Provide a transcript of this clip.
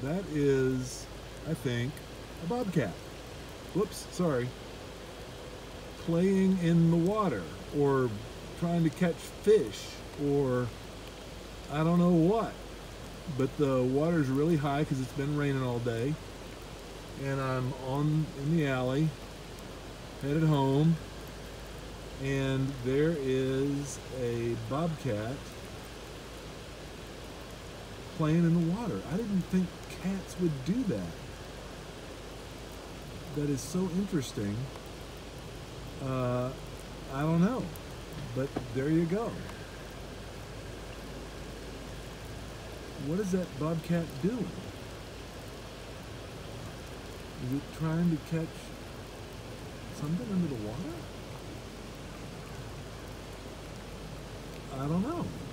That is, I think, a bobcat. Whoops, sorry. Playing in the water, or trying to catch fish, or I don't know what. But the water's really high because it's been raining all day. And I'm in the alley, headed home, and there is a bobcat playing in the water. I didn't think cats would do that. That is so interesting. I don't know, but there you go. What is that bobcat doing? Is it trying to catch something under the water? I don't know.